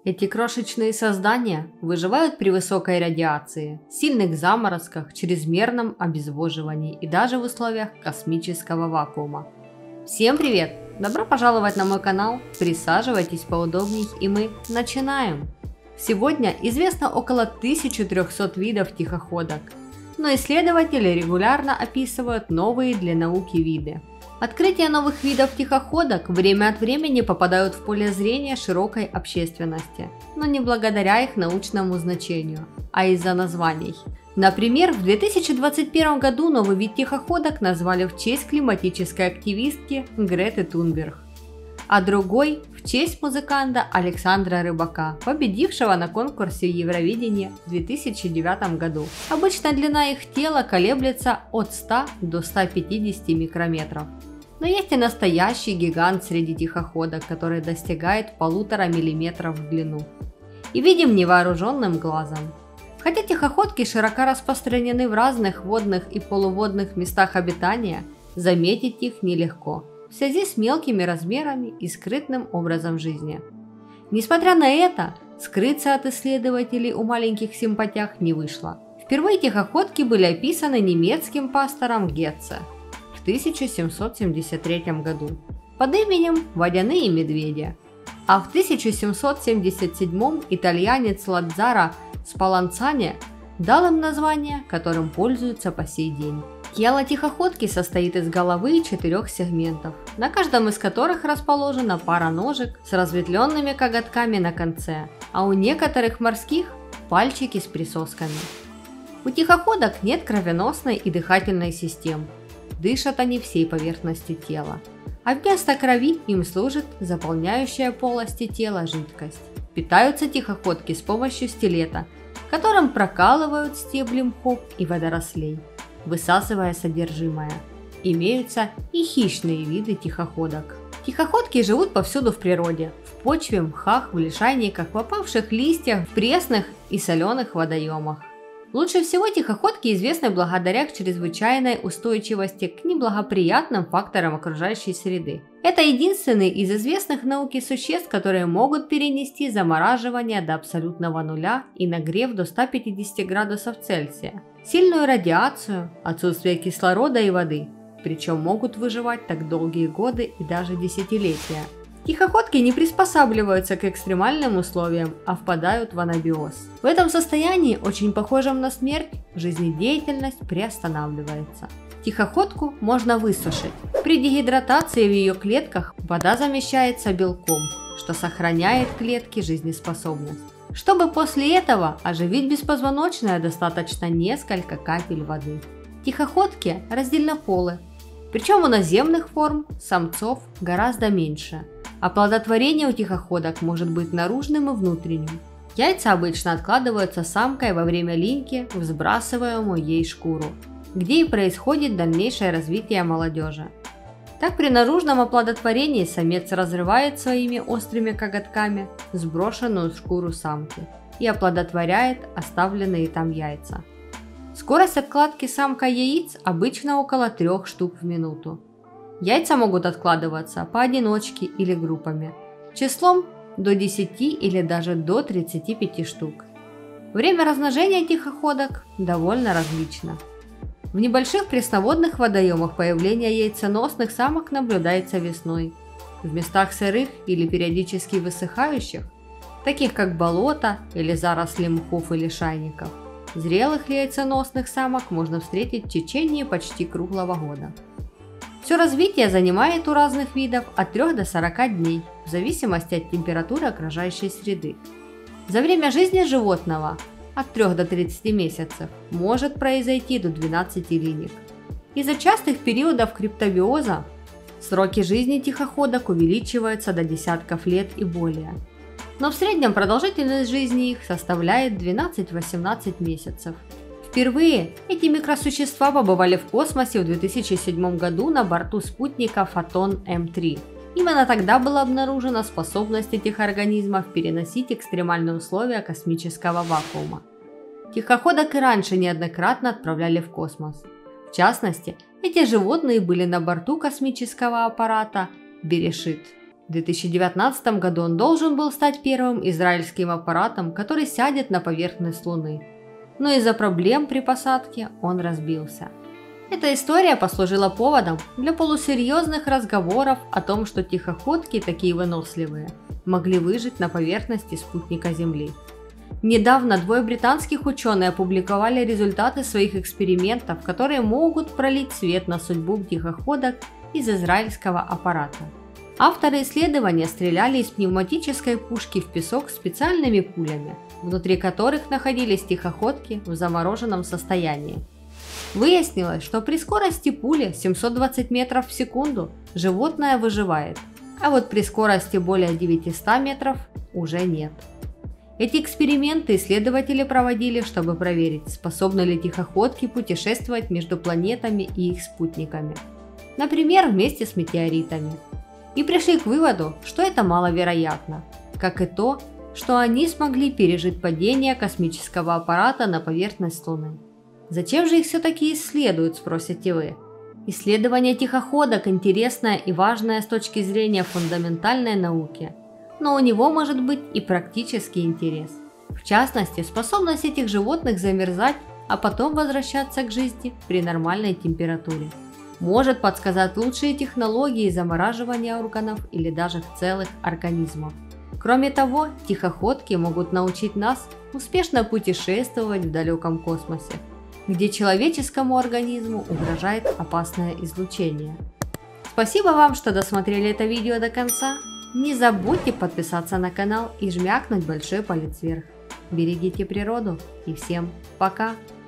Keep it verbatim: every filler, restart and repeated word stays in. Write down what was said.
Эти крошечные создания выживают при высокой радиации, сильных заморозках, чрезмерном обезвоживании и даже в условиях космического вакуума. Всем привет! Добро пожаловать на мой канал, присаживайтесь поудобней и мы начинаем! Сегодня известно около тысячи трёхсот видов тихоходок, но исследователи регулярно описывают новые для науки виды. Открытия новых видов тихоходок время от времени попадают в поле зрения широкой общественности, но не благодаря их научному значению, а из-за названий. Например, в две тысячи двадцать первом году новый вид тихоходок назвали в честь климатической активистки Греты Тунберг, а другой в честь музыканта Александра Рыбака, победившего на конкурсе Евровидения в две тысячи девятом году. Обычно длина их тела колеблется от ста до ста пятидесяти микрометров. Но есть и настоящий гигант среди тихоходок, который достигает полутора миллиметров в длину и видим невооруженным глазом. Хотя тихоходки широко распространены в разных водных и полуводных местах обитания, заметить их нелегко в связи с мелкими размерами и скрытным образом жизни. Несмотря на это, скрыться от исследователей у маленьких симпатях не вышло. Впервые тихоходки были описаны немецким пастором Гетце в тысяча семьсот семьдесят третьем году под именем «Водяные медведи», а в тысяча семьсот семьдесят седьмом итальянец Ладзаро Спалланцани дал им название, которым пользуются по сей день. Тело тихоходки состоит из головы и четырех сегментов, на каждом из которых расположена пара ножек с разветвленными коготками на конце, а у некоторых морских – пальчики с присосками. У тихоходок нет кровеносной и дыхательной систем, дышат они всей поверхностью тела, а вместо крови им служит заполняющая полости тела жидкость. Питаются тихоходки с помощью стилета, которым прокалывают стебли мхов и водорослей, высасывая содержимое. Имеются и хищные виды тихоходок. Тихоходки живут повсюду в природе, в почве, мхах, в лишайниках, в опавших листьях, в пресных и соленых водоемах. Лучше всего тихоходки известны благодаря их чрезвычайной устойчивости к неблагоприятным факторам окружающей среды. Это единственные из известных науке существ, которые могут перенести замораживание до абсолютного нуля и нагрев до ста пятидесяти градусов Цельсия, сильную радиацию, отсутствие кислорода и воды, причем могут выживать так долгие годы и даже десятилетия. Тихоходки не приспосабливаются к экстремальным условиям, а впадают в анабиоз. В этом состоянии, очень похожем на смерть, жизнедеятельность приостанавливается. Тихоходку можно высушить. При дегидратации в ее клетках вода замещается белком, что сохраняет клетки жизнеспособность. Чтобы после этого оживить беспозвоночное, достаточно несколько капель воды. Тихоходки раздельнополы, причем у наземных форм самцов гораздо меньше. Оплодотворение у тихоходок может быть наружным и внутренним. Яйца обычно откладываются самкой во время линьки в сбрасываемую ей шкуру, где и происходит дальнейшее развитие молодежи. Так при наружном оплодотворении самец разрывает своими острыми коготками сброшенную шкуру самки и оплодотворяет оставленные там яйца. Скорость откладки самка яиц обычно около трёх штук в минуту. Яйца могут откладываться поодиночке или группами, числом до десяти или даже до тридцати пяти штук. Время размножения тихоходок довольно различно. В небольших пресноводных водоемах появление яйценосных самок наблюдается весной. В местах сырых или периодически высыхающих, таких как болото или заросли мхов и лишайников, зрелых яйценосных самок можно встретить в течение почти круглого года. Все развитие занимает у разных видов от трёх до сорока дней, в зависимости от температуры окружающей среды. За время жизни животного от трёх до тридцати месяцев может произойти до двенадцати линек. Из-за частых периодов криптобиоза сроки жизни тихоходок увеличиваются до десятков лет и более. Но в среднем продолжительность жизни их составляет двенадцать-восемнадцать месяцев. Впервые эти микросущества побывали в космосе в две тысячи седьмом году на борту спутника Фотон М три. Именно тогда была обнаружена способность этих организмов переносить экстремальные условия космического вакуума. Тихоходок и раньше неоднократно отправляли в космос. В частности, эти животные были на борту космического аппарата Берешит. В две тысячи девятнадцатом году он должен был стать первым израильским аппаратом, который сядет на поверхность Луны. Но из-за проблем при посадке он разбился. Эта история послужила поводом для полусерьезных разговоров о том, что тихоходки, такие выносливые, могли выжить на поверхности спутника Земли. Недавно двое британских ученых опубликовали результаты своих экспериментов, которые могут пролить свет на судьбу тихоходок из израильского аппарата. Авторы исследования стреляли из пневматической пушки в песок специальными пулями, внутри которых находились тихоходки в замороженном состоянии. Выяснилось, что при скорости пули семьсот двадцать метров в секунду животное выживает, а вот при скорости более девятисот метров уже нет. Эти эксперименты исследователи проводили, чтобы проверить, способны ли тихоходки путешествовать между планетами и их спутниками, например, вместе с метеоритами, и пришли к выводу, что это маловероятно, как и то, что они смогли пережить падение космического аппарата на поверхность Луны. Зачем же их все-таки исследуют, спросите вы? Исследование тихоходок интересное и важное с точки зрения фундаментальной науки, но у него может быть и практический интерес. В частности, способность этих животных замерзать, а потом возвращаться к жизни при нормальной температуре. Может подсказать лучшие технологии замораживания органов или даже целых организмов. Кроме того, тихоходки могут научить нас успешно путешествовать в далеком космосе, где человеческому организму угрожает опасное излучение. Спасибо вам, что досмотрели это видео до конца. Не забудьте подписаться на канал и жмякнуть большой палец вверх. Берегите природу и всем пока!